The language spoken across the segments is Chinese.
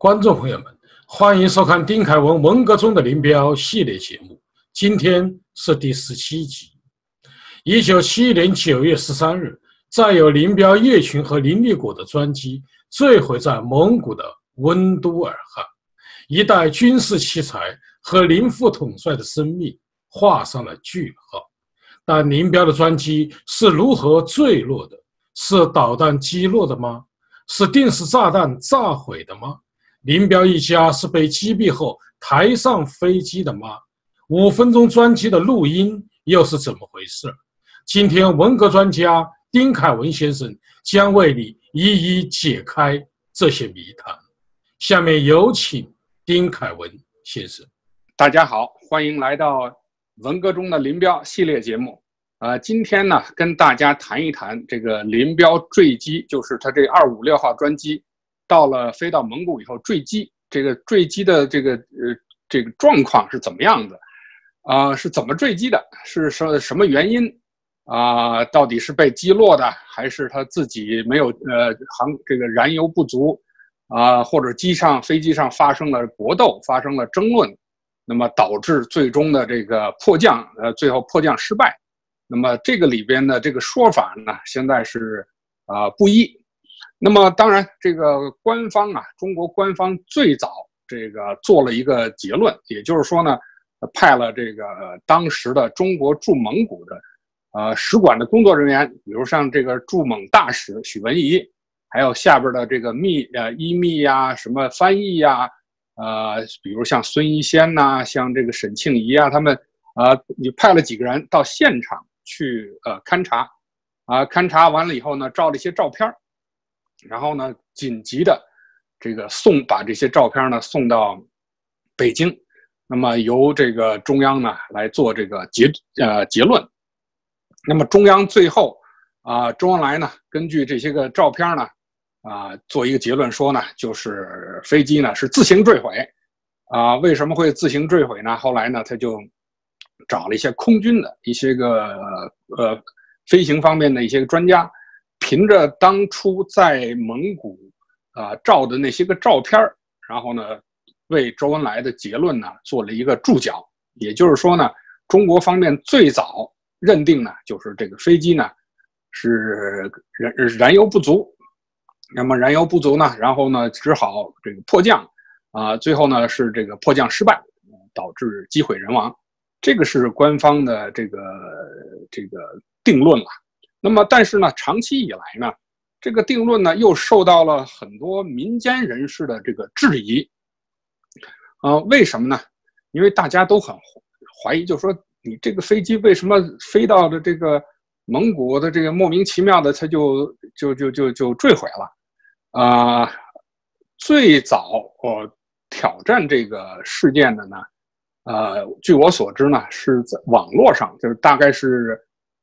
观众朋友们，欢迎收看丁凯文文革中的林彪系列节目。今天是第17集。1971年9月13日，载有林彪、叶群和林立果的专机坠毁在蒙古的温都尔汗，一代军事奇才和林副统帅的生命画上了句号。但林彪的专机是如何坠落的？是导弹击落的吗？是定时炸弹炸毁的吗？林彪一家是被击毙后抬上飞机的吗？5分钟专机的录音又是怎么回事？今天文革专家丁凯文先生将为你一一解开这些谜团。下面有请丁凯文先生。 大家好，欢迎来到文革中的林彪系列节目。今天呢，跟大家谈一谈这个林彪坠机，就是他这256号专机飞到蒙古以后坠机，这个坠机的这个状况是怎么样的？是怎么坠机的？是什么原因？到底是被击落的，还是他自己没有这个燃油不足或者飞机上发生了搏斗，发生了争论，那么导致最终的这个迫降，最后迫降失败。那么这个里边的这个说法呢，现在是不一。那么当然，这个官方中国官方最早这个做了一个结论，也就是说呢，派了这个当时的中国驻蒙古的使馆的工作人员，比如像这个驻蒙大使许文仪，还有下边的这个医密呀、什么翻译呀，比如像孙一仙呐、像这个沈庆仪啊，他们你派了几个人到现场去勘察，勘察完了以后呢，照了一些照片，然后呢，紧急的这个把这些照片呢送到北京，那么由这个中央呢来做这个结论。那么中央最后周恩来呢根据这些个照片呢做一个结论说呢，就是飞机呢是自行坠毁。为什么会自行坠毁呢？后来呢他就找了一些空军的一些个飞行方面的一些专家，凭着当初在蒙古照的那些个照片，然后呢为周恩来的结论呢做了一个注脚。也就是说呢，中国方面最早认定呢，就是这个飞机呢是燃油不足，那么燃油不足呢，然后呢只好这个迫降最后呢是这个迫降失败，导致机毁人亡。这个是官方的这个定论了。那么但是呢，长期以来呢，这个定论呢又受到了很多民间人士的这个质疑。为什么呢？因为大家都很怀疑，就是说你这个飞机为什么飞到了这个蒙古的这个莫名其妙的它就坠毁了。最早挑战这个事件的呢，据我所知呢，是在网络上，就是大概是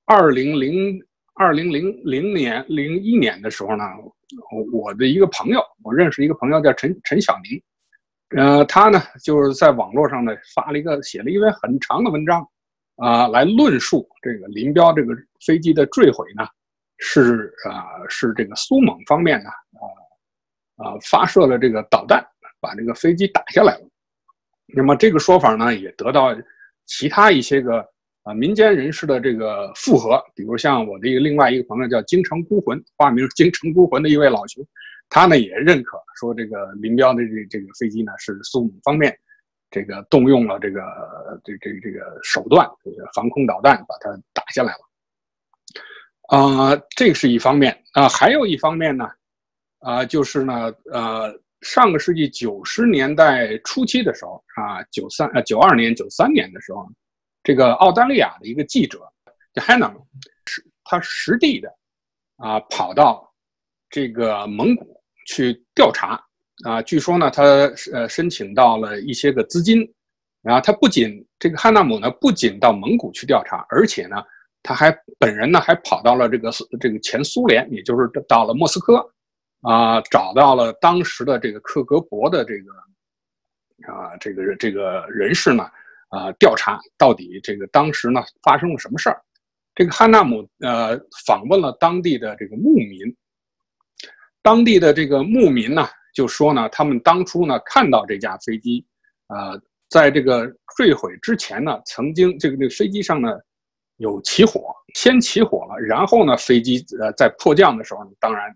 2001年的时候呢，我的一个朋友，我认识一个朋友叫陈小宁，他呢就是在网络上呢写了一篇很长的文章，来论述这个林彪这个飞机的坠毁呢，是这个苏蒙方面呢，发射了这个导弹，把这个飞机打下来了。那么这个说法呢，也得到其他一些个民间人士的这个附和，比如像我的另外一个朋友叫京城孤魂，化名京城孤魂的一位老兄，他呢也认可说这个林彪的这个飞机呢是苏蒙方面这个动用了这个手段，这个防空导弹把它打下来了。这是一方面还有一方面呢，就是呢上个世纪90年代初期的时候92年、93年的时候，这个澳大利亚的一个记者叫 Hannam， 他实地的跑到这个蒙古去调查据说呢他申请到了一些个资金，然后他这个汉纳姆呢不仅到蒙古去调查，而且呢他本人呢还跑到了这个前苏联，也就是到了莫斯科找到了当时的这个克格勃的这个人士呢调查到底这个当时呢发生了什么事儿。这个汉纳姆访问了当地的这个牧民，当地的这个牧民呢就说呢，他们当初呢看到这架飞机，在这个坠毁之前呢，曾经这个飞机上呢有起火，先起火了，然后呢飞机在迫降的时候呢，当然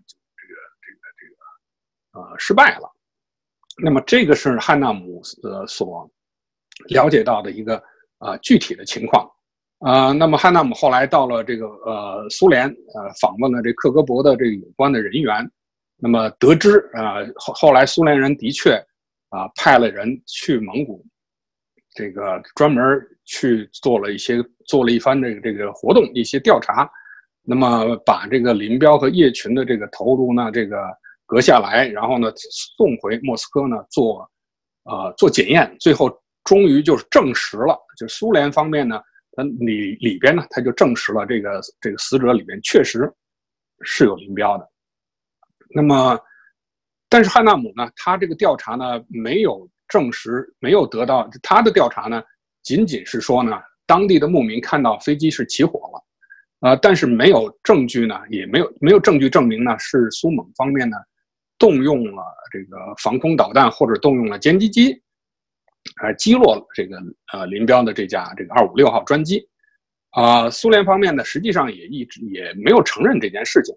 失败了。那么这个是汉纳姆所了解到的一个具体的情况。那么汉纳姆后来到了这个苏联，访问了这克格勃的这个有关的人员，那么得知后来苏联人的确派了人去蒙古，这个专门去做了一番这个活动，一些调查，那么把这个林彪和叶群的这个头颅呢这个割下来，然后呢送回莫斯科呢做检验，最后终于就是证实了，就苏联方面呢。它里边呢，它就证实了这个死者里边确实是有林彪的。那么，但是汉纳姆呢，他这个调查呢没有证实，没有得到他的调查呢，仅仅是说呢，当地的牧民看到飞机是起火了，但是没有证据呢，也没有证据证明呢是苏蒙方面呢动用了这个防空导弹或者动用了歼击机。击落了这个林彪的这架256号专机，苏联方面呢实际上也没有承认这件事情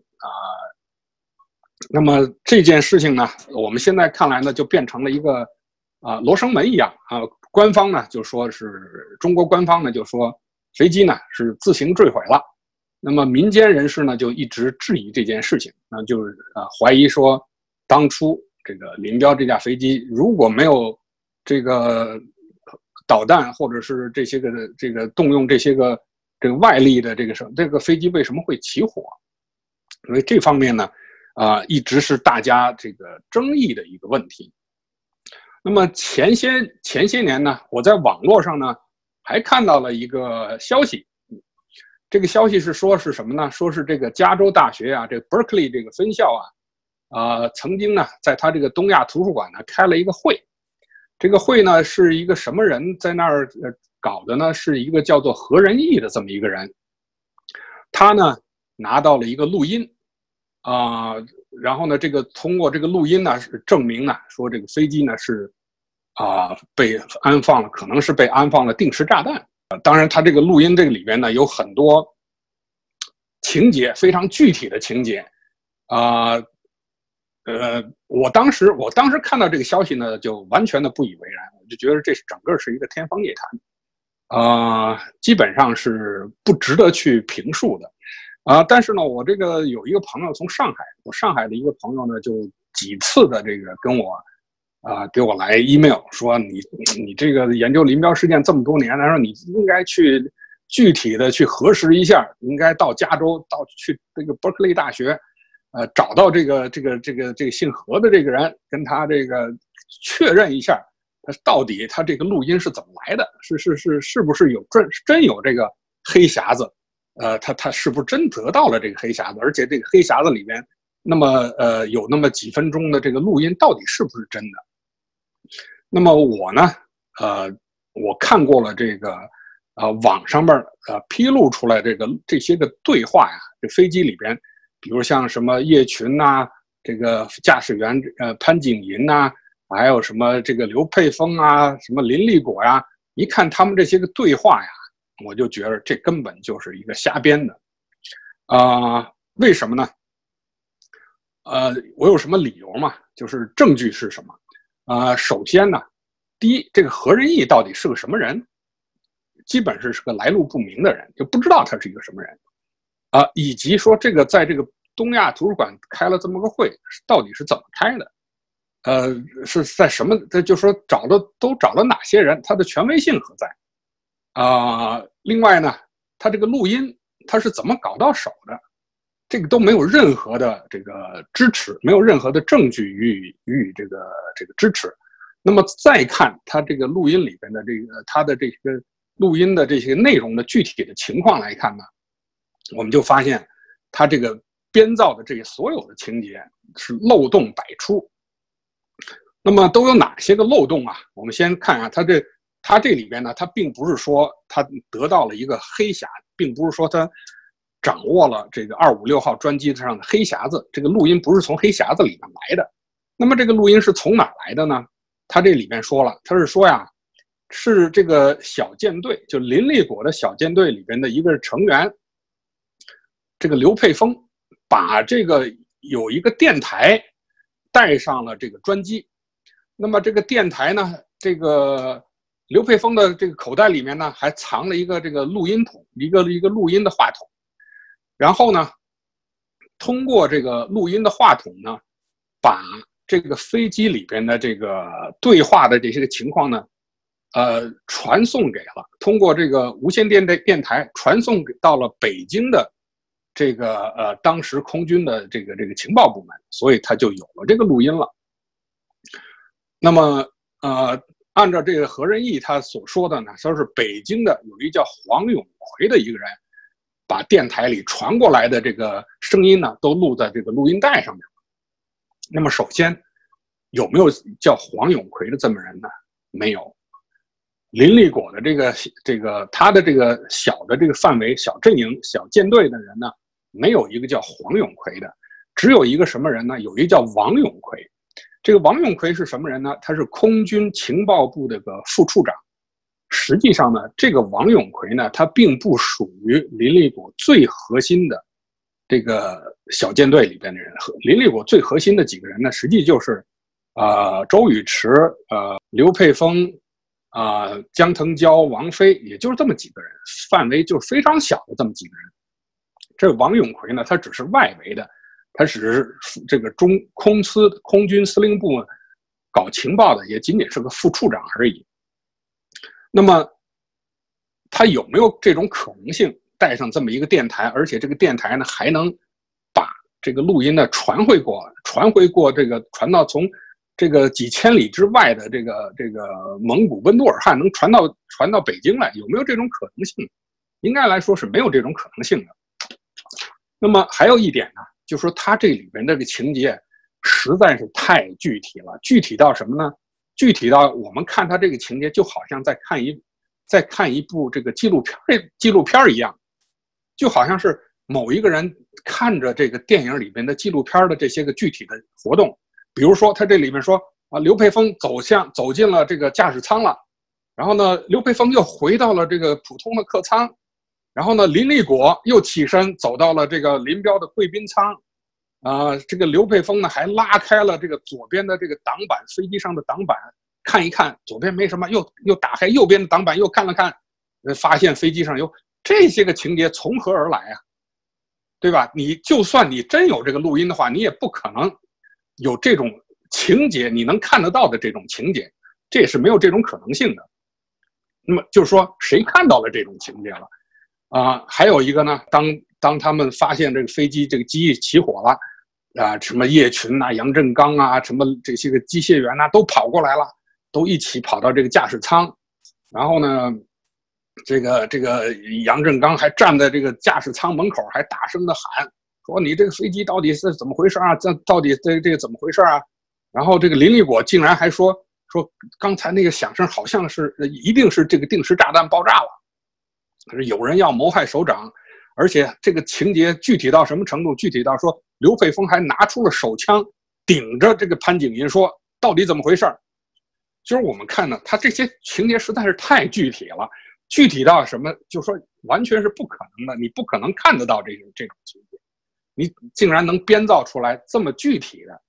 那么这件事情呢，我们现在看来呢就变成了一个罗生门一样官方呢就说是中国官方呢就说飞机呢是自行坠毁了，那么民间人士呢就一直质疑这件事情，那就是怀疑说当初这个林彪这架飞机如果没有这个导弹或者是这个动用这个外力的这个飞机为什么会起火？因为这方面呢，一直是大家这个争议的一个问题。那么前些年呢，我在网络上呢还看到了一个消息，这个消息是说是什么呢？说是这个加州大学这个 Berkeley 这个分校曾经呢在他这个东亚图书馆呢开了一个会。这个会呢是一个什么人在那儿搞的呢？是一个叫做何仁义的这么一个人，他呢拿到了一个录音，然后呢通过这个录音呢是证明呢说这个飞机呢是被安放了，可能是被安放了定时炸弹。当然，他这个录音这个里边呢有很多情节，非常具体的情节，我当时看到这个消息呢，就完全的不以为然，我就觉得这整个是一个天方夜谭，基本上是不值得去评述的，但是呢，我这个有一个朋友从上海，我上海的一个朋友呢，就几次的这个跟我，给我来 email 说你这个研究林彪事件这么多年，他说你应该去具体的去核实一下，应该到加州去这个伯克利大学。找到这个姓何的这个人，跟他这个确认一下，到底他这个录音是怎么来的？是不是真有这个黑匣子？他是不是真得到了这个黑匣子？而且这个黑匣子里面，那么有那么几分钟的这个录音，到底是不是真的？那么我呢，我看过了这个网上面披露出来这些个对话呀，这飞机里边。比如像什么叶群呐，这个驾驶员潘景寅呐，还有什么这个刘佩峰啊，什么林立果呀，一看他们这些个对话呀，我就觉得这根本就是一个瞎编的，为什么呢？我有什么理由嘛？就是证据是什么？首先呢，第一，这个何仁义到底是个什么人？基本是个来路不明的人，就不知道他是一个什么人。以及说这个在这个东亚图书馆开了这么个会，到底是怎么开的？是在什么？就说都找了哪些人？他的权威性何在？另外呢，他这个录音他是怎么搞到手的？这个都没有任何的这个支持，没有任何的证据予以这个支持。那么再看他这个录音里边的他的这个录音的这些内容的具体的情况来看呢？我们就发现，他这个编造的这些所有的情节是漏洞百出。那么都有哪些个漏洞啊？我们先看啊，他这里边呢，他并不是说他得到了一个黑匣，并不是说他掌握了这个256号专机上的黑匣子，这个录音不是从黑匣子里面来的， 那么这个录音是从哪儿来的呢？他这里面说了，他是说呀，是这个小舰队，就林立果的小舰队里边的一个成员，这个刘佩峰把这个有一个电台带上了这个专机。那么这个电台呢，这个刘佩峰的这个口袋里面呢，还藏了一个这个录音筒，一个录音的话筒。然后呢，通过这个录音的话筒呢，把这个飞机里边的这个对话的这些个情况呢，传送给了，通过这个无线电台传送到了北京的这个当时空军的这个情报部门，所以他就有了这个录音了。那么按照这个何仁义他所说的呢，说是北京的有一叫黄永奎的一个人，把电台里传过来的这个声音呢，都录在这个录音带上面。那么首先有没有叫黄永奎的这么人呢？没有。林立果的这个他的这个小的这个范围小阵营小舰队的人呢，没有一个叫黄永奎的，只有一个什么人呢？有一个叫王永奎。这个王永奎是什么人呢？他是空军情报部这个副处长。实际上呢，这个王永奎呢，他并不属于林立果最核心的这个小舰队里边的人。林立果最核心的几个人呢，实际就是周宇驰、刘佩峰、江腾蛟、王飞，也就是这么几个人，范围就是非常小的这么几个人。这王永奎呢，他只是外围的，他只是这个空军司令部搞情报的，也仅仅是个副处长而已。那么他有没有这种可能性带上这么一个电台，而且这个电台呢还能把这个录音呢传回过这个传到从这个几千里之外的这个蒙古温都尔汗能传到北京来，有没有这种可能性？应该来说是没有这种可能性的。那么还有一点呢，就是说他这里边这个情节实在是太具体了，具体到什么呢？具体到我们看他这个情节，就好像在看一部这个纪录片一样，就好像是某一个人看着这个电影里边的纪录片的这些个具体的活动。比如说他这里面说刘佩峰走进了这个驾驶舱了，然后呢刘佩峰又回到了这个普通的客舱，然后呢林立果又起身走到了这个林彪的贵宾舱。这个刘佩峰呢还拉开了这个左边的这个挡板，飞机上的挡板看一看，左边没什么，又打开右边的挡板又看了看，发现飞机上有这些个情节从何而来啊？对吧？你就算你真有这个录音的话，你也不可能有这种情节，你能看得到的这种情节，这也是没有这种可能性的。那么就是说，谁看到了这种情节了？还有一个呢，当他们发现这个飞机这个机翼起火了，什么叶群啊、杨振刚啊，什么这些个机械员啊，都跑过来了，都一起跑到这个驾驶舱，然后呢，这个杨振刚还站在这个驾驶舱门口，还大声的喊说：“你这个飞机到底是怎么回事啊？这到底这个怎么回事啊？”然后这个林立果竟然还说刚才那个响声好像是一定是这个定时炸弹爆炸了，可是有人要谋害首长。而且这个情节具体到什么程度？具体到说刘佩峰还拿出了手枪顶着这个潘景寅说：“到底怎么回事？”就是我们看呢，他这些情节实在是太具体了，具体到什么，就说完全是不可能的，你不可能看得到这种情节，你竟然能编造出来这么具体的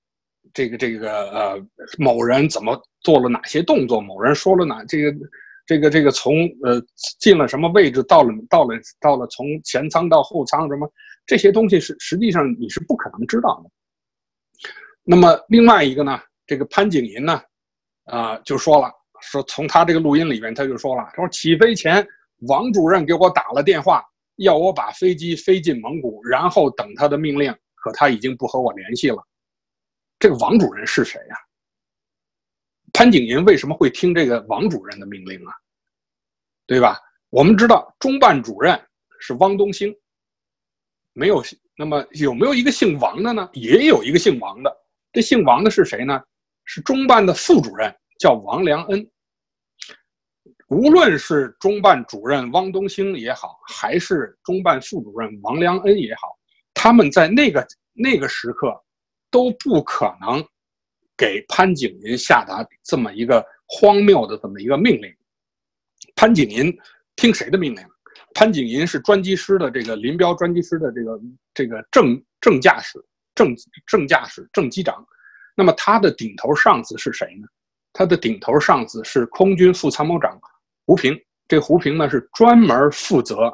某人怎么做了哪些动作，某人说了哪这个从进了什么位置，到了从前舱到后舱什么这些东西是实际上你是不可能知道的。那么另外一个呢，这个潘景寅呢，就说从他这个录音里面他就说了，说起飞前王主任给我打了电话，要我把飞机飞进蒙古，然后等他的命令，可他已经不和我联系了。这个王主任是谁呀？潘景寅为什么会听这个王主任的命令啊？对吧？我们知道中办主任是汪东兴，没有。那么有没有一个姓王的呢？也有一个姓王的。这姓王的是谁呢？是中办的副主任，叫王良恩。无论是中办主任汪东兴也好，还是中办副主任王良恩也好，他们在那个时刻都不可能给潘景寅下达这么一个荒谬的这么一个命令。潘景寅听谁的命令？潘景寅是专机师的这个林彪专机师的这个正驾驶正机长。那么他的顶头上司是谁呢？他的顶头上司是空军副参谋长胡平。这胡平呢是专门负责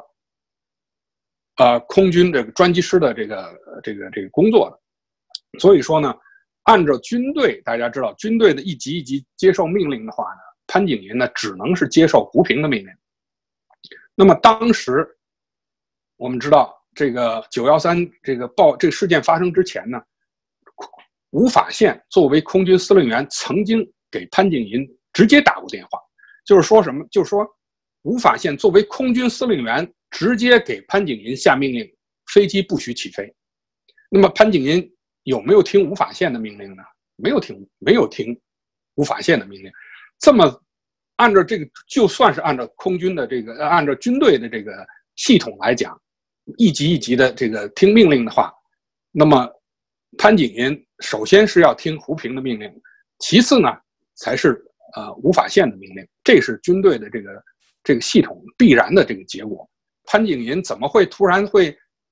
空军这个专机师的这个工作的。所以说呢，按照军队，大家知道军队的一级一级接受命令的话呢，潘景寅呢只能是接受胡平的命令。那么当时我们知道这个913这个事件发生之前呢，吴法宪作为空军司令员曾经给潘景寅直接打过电话，就是说什么？就是说吴法宪作为空军司令员直接给潘景寅下命令，飞机不许起飞。那么潘景寅有没有听吴法宪的命令呢？没有听吴法宪的命令。这么按照这个，就算是按照空军的这个，按照军队的这个系统来讲，一级一级的这个听命令的话，那么潘景寅首先是要听胡平的命令，其次呢才是吴法宪的命令，这是军队的这个系统必然的这个结果。潘景寅怎么会突然会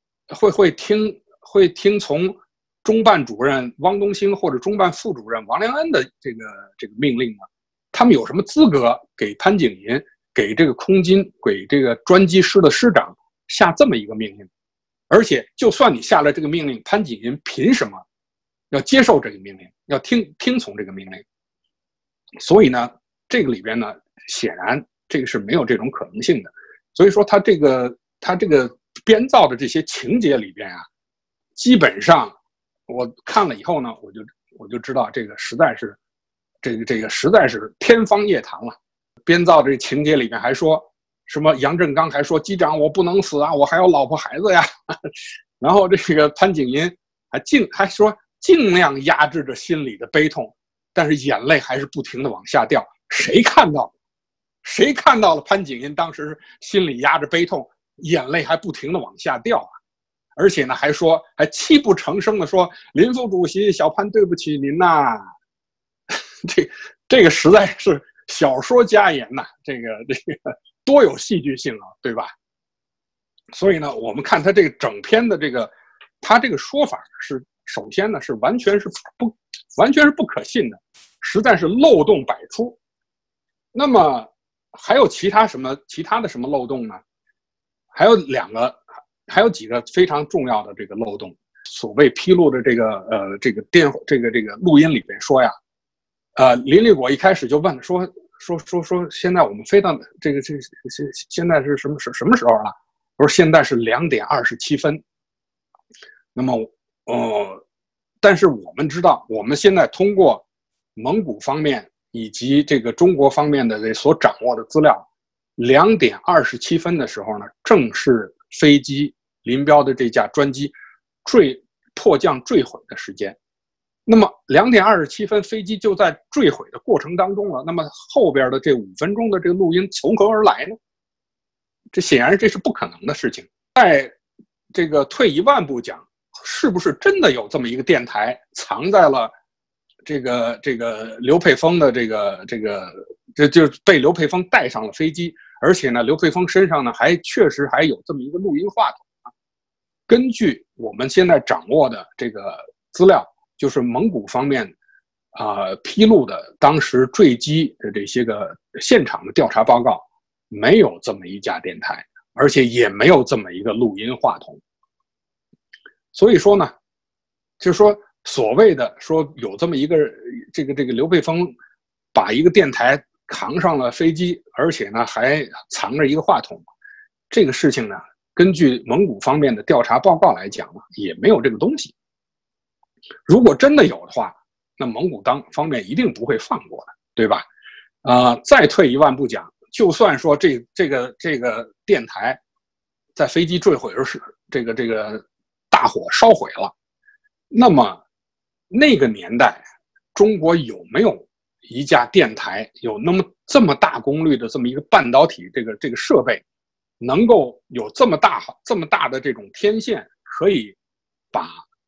听从中办主任汪东兴或者中办副主任王良恩的这个命令呢？他们有什么资格给潘景寅、给这个空军、给这个专机师的师长下这么一个命令？而且，就算你下了这个命令，潘景寅凭什么要接受这个命令，要听从这个命令？所以呢，这个里边呢，显然这个是没有这种可能性的。所以说，他这个编造的这些情节里边啊，基本上我看了以后呢，我就知道这个实在是。这个实在是天方夜谭了。编造这情节里面还说什么杨振刚还说机长我不能死啊，我还有老婆孩子呀。然后这个潘景寅还说尽量压制着心里的悲痛，但是眼泪还是不停的往下掉。谁看到了潘景寅当时心里压着悲痛，眼泪还不停的往下掉啊？而且呢还泣不成声的说林副主席，小潘对不起您呐。这个实在是小说家言呐，这个多有戏剧性啊，对吧？所以呢，我们看他这个整篇的他这个说法是，首先呢是完全是不可信的，实在是漏洞百出。那么还有其他的什么漏洞呢？还有几个非常重要的这个漏洞。所谓披露的这个录音里边说呀。林立果一开始就问说，现在我们飞到现在是什么时候了？我说现在是2点27分。那么，但是我们知道，我们现在通过蒙古方面以及这个中国方面的所掌握的资料，2点27分的时候呢，正是飞机林彪的这架专机迫降坠毁的时间。那么2点27分，飞机就在坠毁的过程当中了。那么后边的这5分钟的这个录音从何而来呢？这显然这是不可能的事情。在这个退一万步讲，是不是真的有这么一个电台藏在了这个刘佩峰的这就被刘佩峰带上了飞机，而且呢，刘佩峰身上呢确实还有这么一个录音话筒啊。根据我们现在掌握的这个资料。就是蒙古方面披露的当时坠机的这些个现场的调查报告，没有这么一架电台，而且也没有这么一个录音话筒。所以说呢，就是说所谓的说有这么一个这个刘佩峰把一个电台扛上了飞机，而且呢还藏着一个话筒，这个事情呢，根据蒙古方面的调查报告来讲呢，也没有这个东西。如果真的有的话，那蒙古方面一定不会放过的，对吧？再退一万步讲，就算说这个电台在飞机坠毁时，这个大火烧毁了，那么那个年代中国有没有一架电台有这么大功率的这么一个半导体这个设备，能够有这么大的这种天线，可以把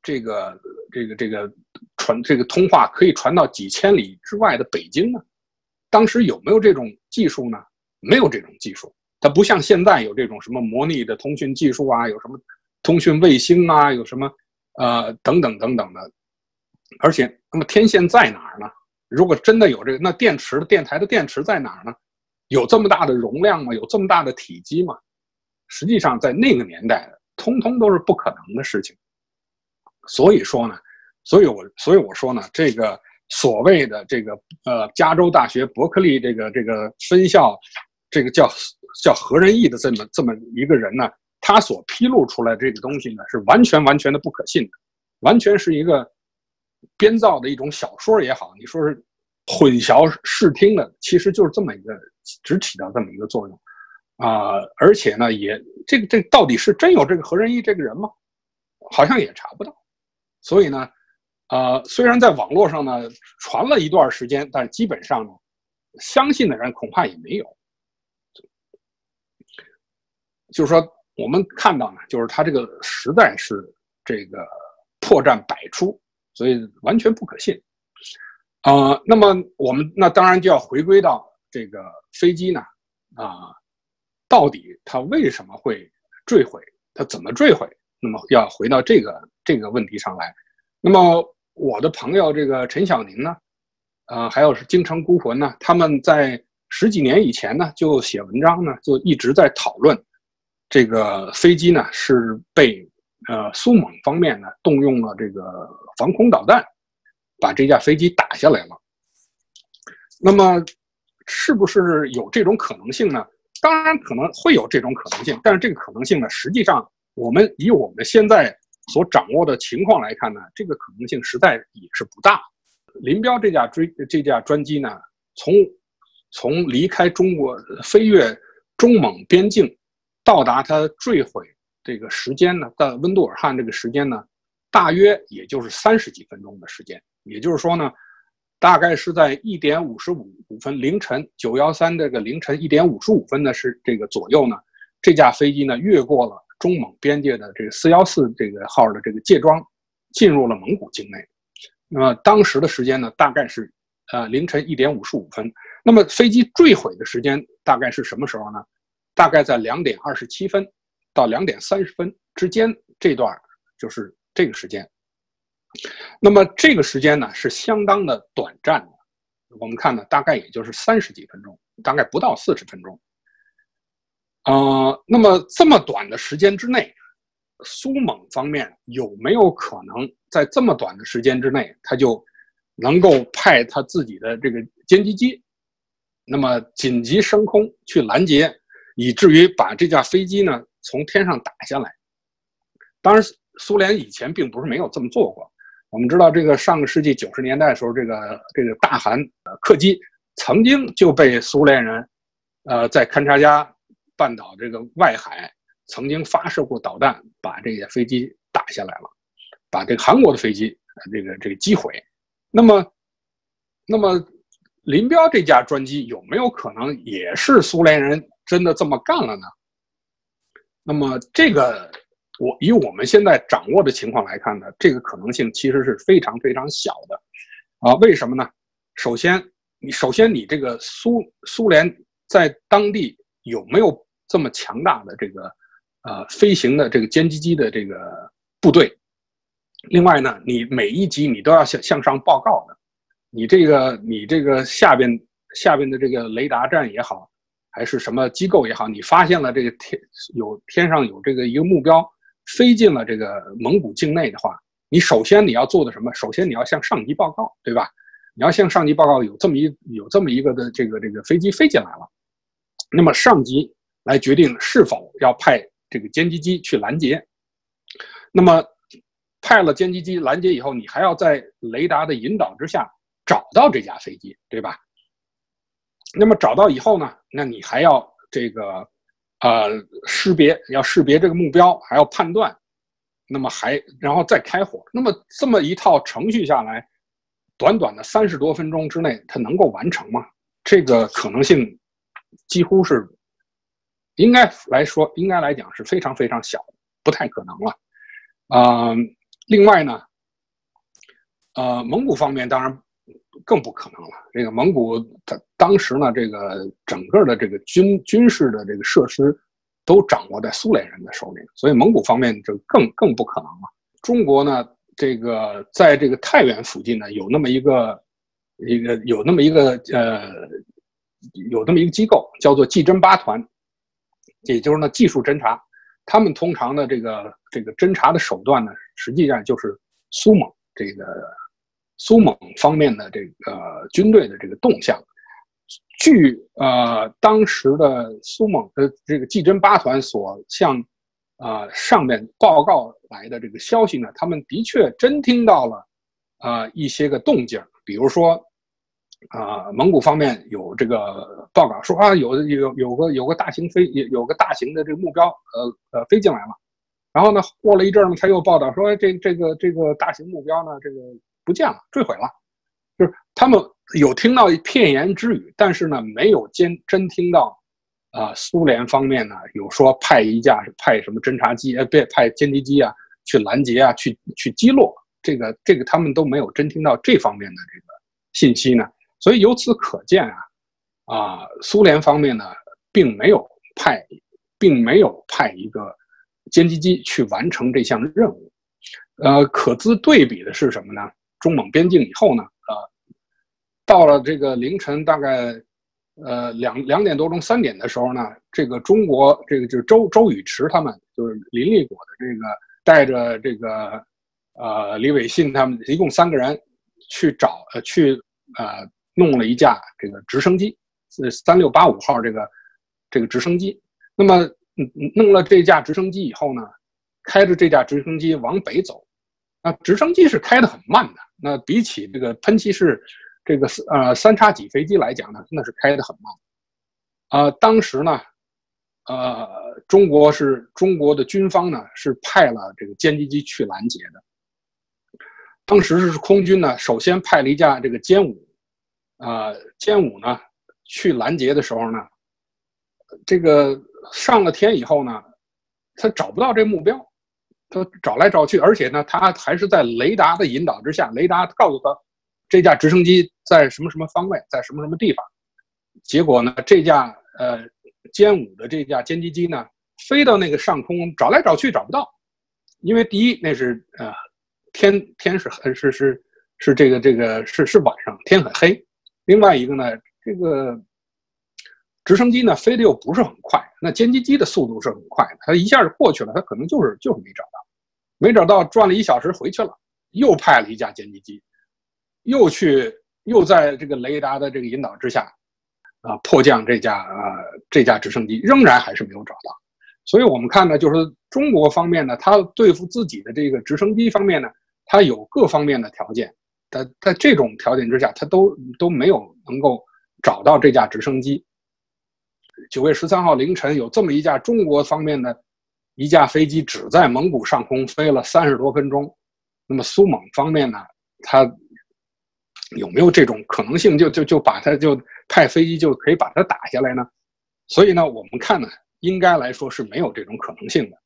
这个通话可以传到几千里之外的北京呢？当时有没有这种技术呢？没有这种技术，它不像现在有这种什么模拟的通讯技术啊，有什么通讯卫星啊，有什么等等等等的。而且，那么天线在哪儿呢？如果真的有这个，那电台的电池在哪儿呢？有这么大的容量吗？有这么大的体积吗？实际上，在那个年代，通通都是不可能的事情。所以说呢，所以我说呢，这个所谓的这个加州大学伯克利这个分校，这个叫何仁义的这么一个人呢，他所披露出来的这个东西呢，是完全的不可信的，完全是一个编造的一种小说也好，你说是混淆视听的，其实就是这么一个，只起到这么一个作用而且呢，也这到底是真有这个何仁义这个人吗？好像也查不到。所以呢，虽然在网络上呢传了一段时间，但基本上呢，相信的人恐怕也没有。就是说，我们看到呢，就是他这个实在是这个破绽百出，所以完全不可信。那么我们那当然就要回归到这个飞机呢，到底它为什么会坠毁？它怎么坠毁？那么要回到这个问题上来。那么我的朋友这个陈晓宁呢，还有是京城孤魂呢，他们在10几年以前呢就写文章呢，就一直在讨论这个飞机呢是被苏蒙方面呢动用了这个防空导弹，把这架飞机打下来了。那么是不是有这种可能性呢？当然可能会有这种可能性，但是这个可能性呢，实际上以我们现在所掌握的情况来看呢，这个可能性实在也是不大。林彪这架专机呢，从离开中国飞越中蒙边境，到达它坠毁这个时间呢，到温都尔汗这个时间呢，大约也就是30几分钟的时间。也就是说呢，大概是在1点55分，凌晨913这个凌晨1点55分的是这个左右呢，这架飞机呢越过了中蒙边界的这个414这个号的这个界桩，进入了蒙古境内。那么当时的时间呢，大概是凌晨1点55分。那么飞机坠毁的时间大概是什么时候呢？大概在2点27分到2点30分之间，这段就是这个时间。那么这个时间呢是相当的短暂的，我们看呢大概也就是30几分钟，大概不到40分钟。那么这么短的时间之内，苏蒙方面有没有可能在这么短的时间之内，他就能够派他自己的这个歼击机，那么紧急升空去拦截，以至于把这架飞机呢从天上打下来？当然，苏联以前并不是没有这么做过。我们知道，这个上个世纪90年代的时候，这个大韩客机曾经就被苏联人，在勘察加半岛这个外海曾经发射过导弹，把这架飞机打下来了，把这个韩国的飞机这个击毁。那么林彪这架专机有没有可能也是苏联人真的这么干了呢？那么这个以我们现在掌握的情况来看呢，这个可能性其实是非常非常小的为什么呢？首先你这个苏联在当地有没有这么强大的这个飞行的这个歼击机的这个部队？另外呢，你每一级你都要向上报告的，你这个下边的这个雷达站也好，还是什么机构也好，你发现了这个天上有这个一个目标飞进了这个蒙古境内的话，你首先你要做的什么？首先你要向上级报告，对吧？你要向上级报告有这么一个的这个飞机飞进来了，那么上级来决定是否要派这个歼击机去拦截。那么派了歼击机拦截以后，你还要在雷达的引导之下找到这架飞机，对吧？那么找到以后呢，那你还要这个识别这个目标，还要判断，那么然后再开火。那么这么一套程序下来，短短的30多分钟之内，它能够完成吗？这个可能性几乎是应该来讲是非常非常小，不太可能了。 另外呢，蒙古方面当然更不可能了。这个蒙古当时呢，这个整个的这个军事的这个设施都掌握在苏联人的手里，所以蒙古方面就更不可能了。中国呢，这个在这个太原附近呢，有那么一个机构叫做技侦八团，也就是呢技术侦察。他们通常的这个侦察的手段呢，实际上就是苏蒙方面的这个军队的这个动向。据当时的苏蒙的这个技侦八团所向上面报告来的这个消息呢，他们的确真听到了一些个动静，比如说蒙古方面有这个报告说有个大型的这个目标飞进来了，然后呢过了一阵呢，他又报道说这个大型目标呢这个不见了，坠毁了，就是他们有听到片言之语，但是呢没有真听到苏联方面呢有说派什么侦察机派歼击机啊去拦截啊去击落，这个他们都没有真听到这方面的这个信息呢。所以由此可见苏联方面呢并没有派一个歼击机去完成这项任务。可资对比的是什么呢？中蒙边境以后呢，到了这个凌晨大概2点多钟3点的时候呢，这个中国这个就是周宇驰他们就是林立果的这个带着这个李伟信他们一共3个人去弄了一架这个直升机，3685号这个直升机。那么弄了这架直升机以后呢，开着这架直升机往北走。直升机是开得很慢的，那比起这个喷气式这个3叉戟飞机来讲呢，那是开得很慢。当时呢，中国的军方呢是派了这个歼击机去拦截的。当时是空军呢，首先派了一架这个歼5呢去拦截的时候呢，这个上了天以后呢，他找不到这目标，他找来找去，而且呢，他还是在雷达的引导之下，雷达告诉他这架直升机在什么什么方位，在什么什么地方。结果呢，这架歼5的这架歼击机呢，飞到那个上空，找来找去找不到，因为第一那是天是这个是晚上，天很黑。另外一个呢，这个直升机呢飞得又不是很快，那歼击机的速度是很快的，它一下就过去了，它可能就是没找到，转了1小时回去了，又派了一架歼击机，又在这个雷达的这个引导之下迫降这架直升机，仍然还是没有找到。所以我们看呢，就是中国方面呢，它对付自己的这个直升机方面呢，它有各方面的条件，在这种条件之下，它都没有能够找到这架直升机。9月13号凌晨，有这么一架中国方面的一架飞机只在蒙古上空飞了30多分钟。那么苏蒙方面呢，它有没有这种可能性就把它就派飞机就可以把它打下来呢？所以呢，我们看呢，应该来说是没有这种可能性的。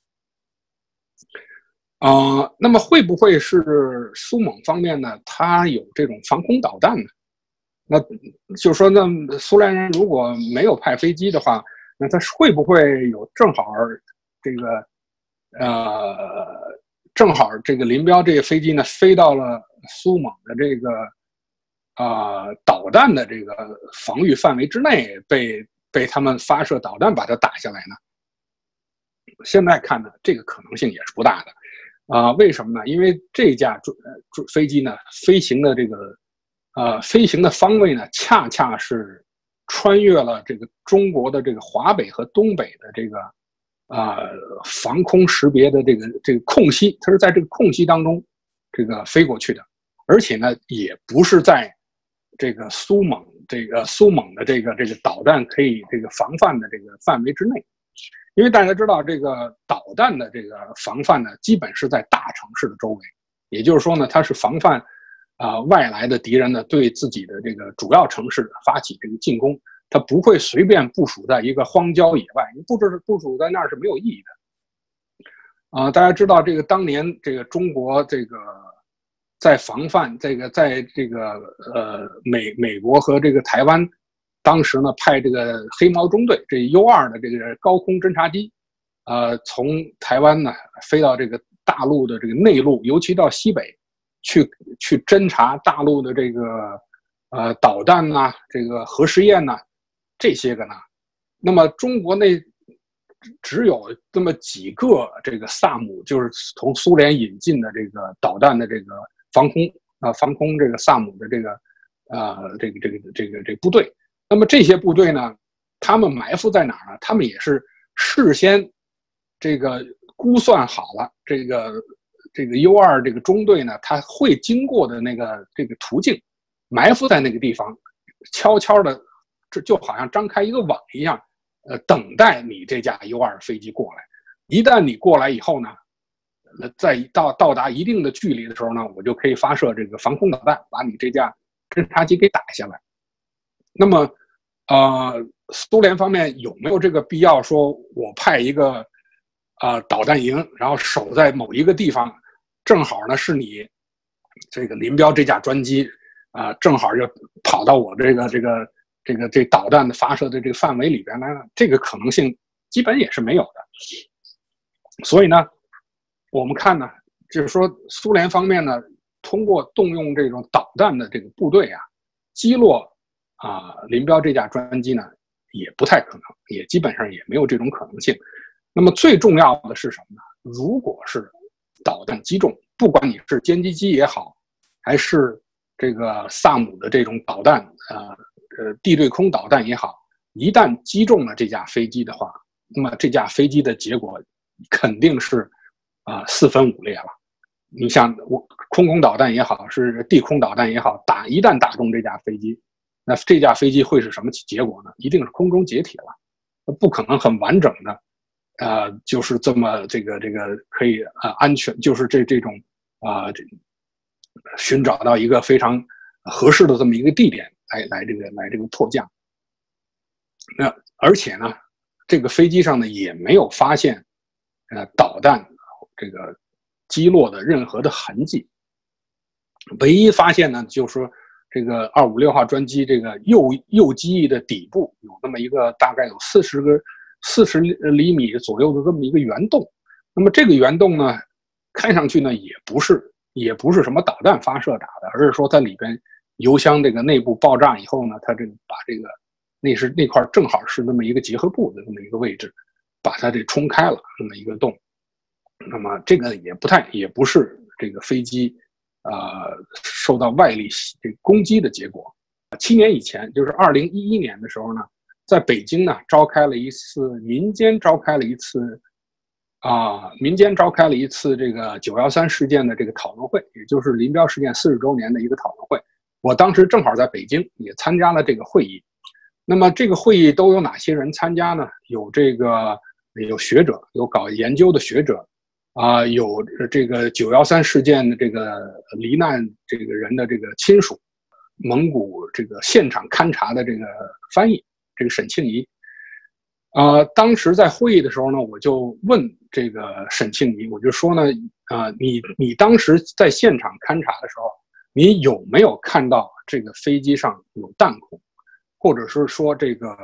那么会不会是苏蒙方面呢？它有这种防空导弹呢？那就是说，那苏联人如果没有派飞机的话，那他会不会有正好这个林彪这个飞机呢飞到了苏蒙的这个导弹的这个防御范围之内，被他们发射导弹把它打下来呢？现在看呢，这个可能性也是不大的。为什么呢？因为这架飞机呢飞行的方位呢，恰恰是穿越了这个中国的这个华北和东北的这个防空识别的这个空隙，它是在这个空隙当中这个飞过去的，而且呢，也不是在这个苏蒙的这个导弹可以这个防范的这个范围之内。因为大家知道，这个导弹的这个防范呢，基本是在大城市的周围，也就是说呢，它是防范外来的敌人呢对自己的这个主要城市发起这个进攻，它不会随便部署在一个荒郊野外，你部署在那儿是没有意义大家知道这个当年这个中国这个在防范这个在这个美国和这个台湾，当时呢派这个黑猫中队这 U2的这个高空侦察机，从台湾呢飞到这个大陆的这个内陆，尤其到西北去侦察大陆的这个导弹呐、这个核试验呐、这些个呢，那么中国内只有这么几个这个萨姆，就是从苏联引进的这个导弹的这个防空这个萨姆的这个部队。那么这些部队呢，他们埋伏在哪儿呢？他们也是事先这个估算好了，这个 U2这个中队呢，它会经过的这个途径，埋伏在那个地方，悄悄的，这就好像张开一个网一样。等待你这架 U2 飞机过来，一旦你过来以后呢，在到达一定的距离的时候呢，我就可以发射这个防空导弹，把你这架侦察机给打下来。那么，苏联方面有没有这个必要说，我派一个导弹营，然后守在某一个地方，正好呢是你这个林彪这架专机正好就跑到我这导弹的发射的这个范围里边来呢，这个可能性基本也是没有的。所以呢，我们看呢，就是说苏联方面呢，通过动用这种导弹的这个部队击落林彪这架专机呢，也不太可能，也基本上也没有这种可能性。那么最重要的是什么呢？如果是导弹击中，不管你是歼击机也好，还是这个萨姆的这种导弹地对空导弹也好，一旦击中了这架飞机的话，那么这架飞机的结果肯定是四分五裂了。你像空空导弹也好，是地空导弹也好，一旦打中这架飞机，那这架飞机会是什么结果呢？一定是空中解体了，不可能很完整的，就是这么这个可以安全，就是这种寻找到一个非常合适的这么一个地点来这个迫降。那而且呢，这个飞机上呢也没有发现导弹这个击落的任何的痕迹，唯一发现呢就是说这个256号专机这个右机翼的底部有那么一个大概有40厘米左右的这么一个圆洞。那么这个圆洞呢，看上去呢也不是什么导弹发射打的，而是说它里边油箱这个内部爆炸以后呢，它这个把这个那块正好是那么一个结合部的这么一个位置，把它这冲开了那么一个洞。那么这个也不是这个飞机受到外力这个攻击的结果。7年以前，就是2011年的时候呢，在北京呢民间召开了一次这个913事件的这个讨论会，也就是林彪事件40周年的一个讨论会。我当时正好在北京，也参加了这个会议。那么这个会议都有哪些人参加呢？有学者，有搞研究的学者，有这个913事件的这个罹难这个人的这个亲属，蒙古这个现场勘察的这个翻译，这个沈庆仪。当时在会议的时候呢，我就问这个沈庆仪，我就说呢，你当时在现场勘察的时候，你有没有看到这个飞机上有弹孔，或者是说这个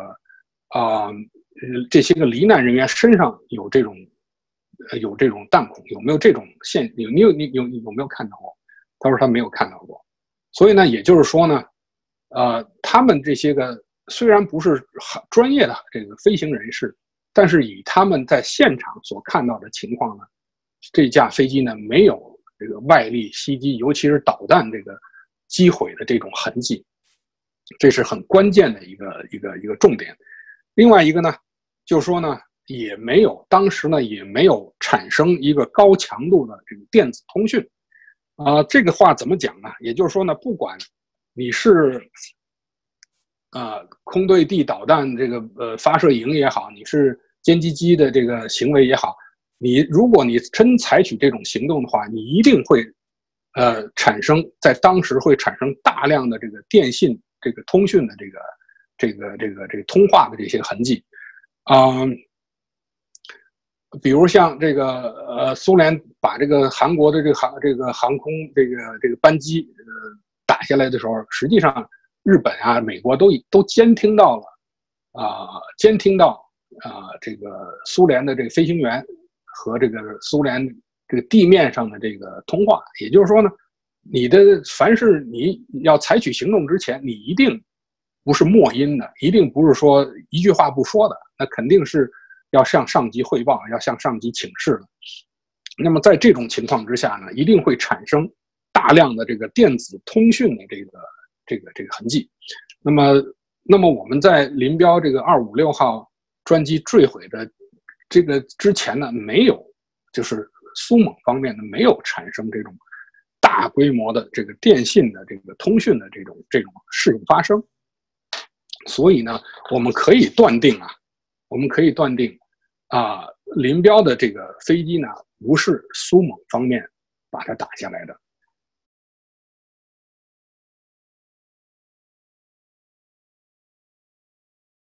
这些个罹难人员身上有这种弹孔，有没有这种你有没有看到过？他说他没有看到过。所以呢，也就是说呢，他们这些个虽然不是很专业的这个飞行人士，但是以他们在现场所看到的情况呢，这架飞机呢没有这个外力袭击，尤其是导弹这个击毁的这种痕迹，这是很关键的一个重点。另外一个呢，就是说呢，当时呢也没有产生一个高强度的这个电子通讯。这个话怎么讲呢？也就是说呢，不管你是空对地导弹这个发射营也好，你是歼击机的这个行为也好，如果你真采取这种行动的话，你一定会在当时会产生大量的这个电信这个通讯的这个通话的这些痕迹。 比如像这个苏联把这个韩国的这个航空这个班机打下来的时候，实际上日本啊、美国都监听到了这个苏联的这个飞行员和这个苏联这个地面上的这个通话。也就是说呢，凡是你要采取行动之前，你一定不是默音的，一定不是说一句话不说的，那肯定是要向上级汇报，要向上级请示的。那么在这种情况之下呢，一定会产生大量的这个电子通讯的这个痕迹。那么我们在林彪这个256号专机坠毁的这个之前呢，没有，就是苏蒙方面呢没有产生这种大规模的这个电信的这个通讯的这种事情发生。所以呢，我们可以断定林彪的这个飞机呢不是苏蒙方面把它打下来的，